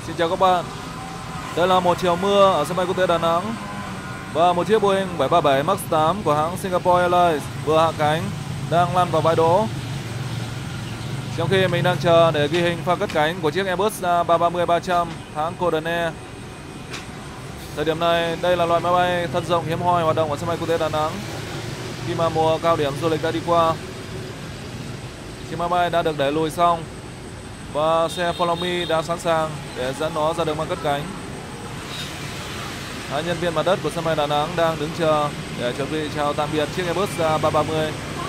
Xin chào các bạn. Đây là một chiều mưa ở sân bay quốc tế Đà Nẵng. Và một chiếc Boeing 737 MAX 8 của hãng Singapore Airlines vừa hạ cánh, đang lăn vào bãi đỗ. Trong khi mình đang chờ để ghi hình pha cất cánh của chiếc Airbus A330-300 hãng Golden Air. Thời điểm này, đây là loại máy bay thân rộng hiếm hoi hoạt động ở sân bay quốc tế Đà Nẵng khi mà mùa cao điểm du lịch đã đi qua. Chiếc máy bay đã được đẩy lùi xong và xe Follow Me đã sẵn sàng để dẫn nó ra đường băng cất cánh. Hai nhân viên mặt đất của sân bay Đà Nẵng đang đứng chờ để chuẩn bị chào tạm biệt chiếc Airbus A330.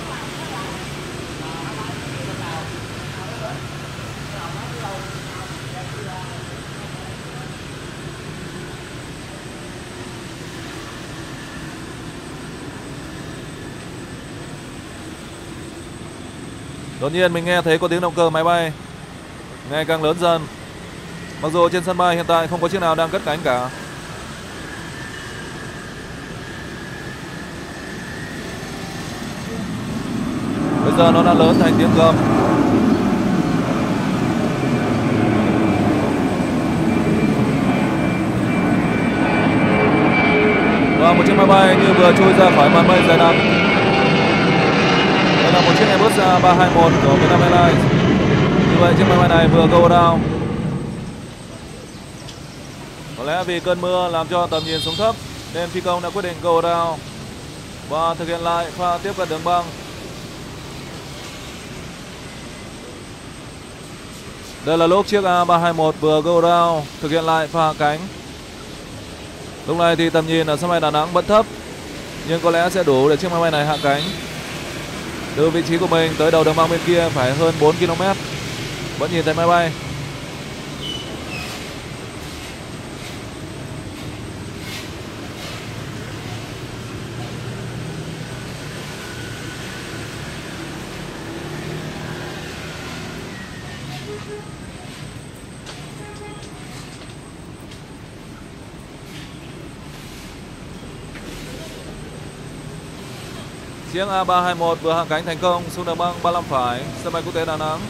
Đột nhiên mình nghe thấy có tiếng động cơ máy bay ngày càng lớn dần. Mặc dù trên sân bay hiện tại không có chiếc nào đang cất cánh cả. Bây giờ nó đã lớn thành tiếng gầm. Và một chiếc máy bay như vừa trôi ra khỏi màn mây dày đặc. Đây là một chiếc Airbus A321 của Vietnam Airlines. Như vậy chiếc máy bay này vừa go down. Có lẽ vì cơn mưa làm cho tầm nhìn xuống thấp nên phi công đã quyết định go down và thực hiện lại pha tiếp cận đường băng. Đây là lúc chiếc A321 vừa go down thực hiện lại pha hạ cánh. Lúc này thì tầm nhìn ở sân bay Đà Nẵng vẫn thấp, nhưng có lẽ sẽ đủ để chiếc máy bay này hạ cánh. Từ vị trí của mình tới đầu đường băng bên kia phải hơn 4 km. Vẫn nhìn thấy máy bay. Chiếc A321 vừa hạ cánh thành công xuống đường băng 35 phải, sân bay quốc tế Đà Nẵng.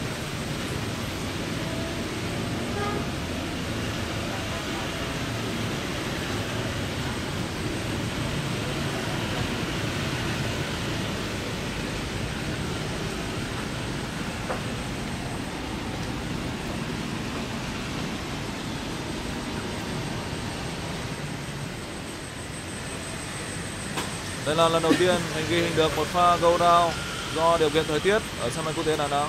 Đây là lần đầu tiên mình ghi hình được một pha go down do điều kiện thời tiết ở sân bay quốc tế Đà Nẵng.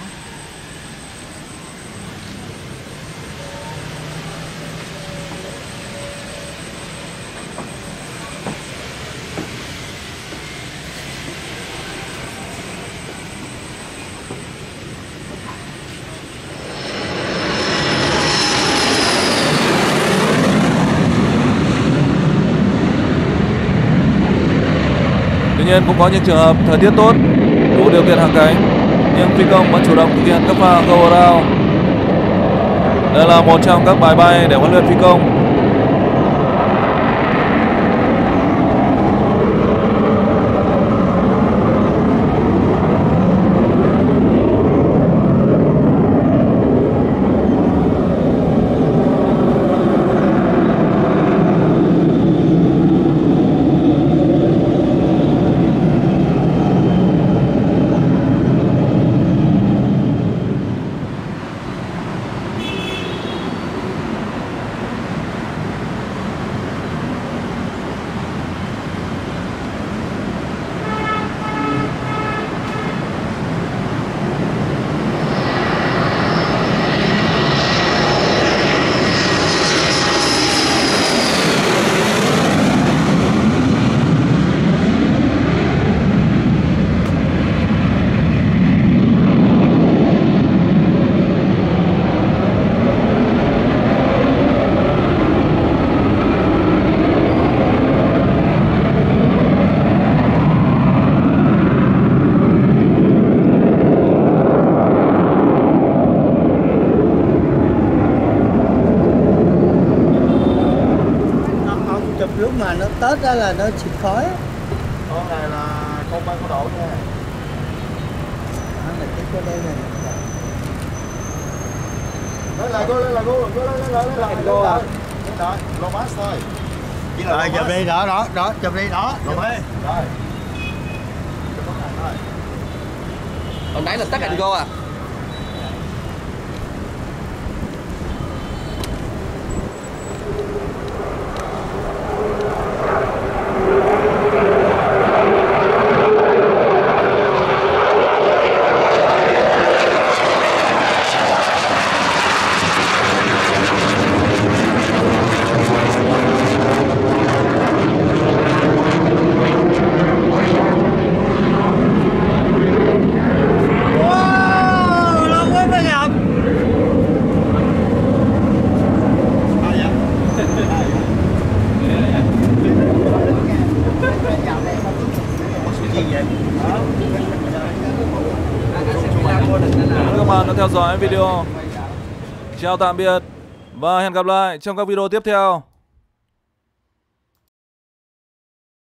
Tuy nhiên cũng có những trường hợp thời tiết tốt, đủ điều kiện hạ cánh, nhưng phi công vẫn chủ động thực hiện các pha go down. Đây là một trong các bài bay để huấn luyện phi công. Lúc mà nó Tết đó là nó xịt khói. Con này là con bay có độ nha. Đó là cái đây này. Lên lại cô, lên lại cô, lên lại. Lô max thôi. Rồi chụp đi đó, chụp đi đó. Rồi. Rồi. Hồi nãy là tắt anh go à? Wow, lâu quá mới gặp. Các bạn đã theo dõi video. Chào tạm biệt và hẹn gặp lại trong các video tiếp theo.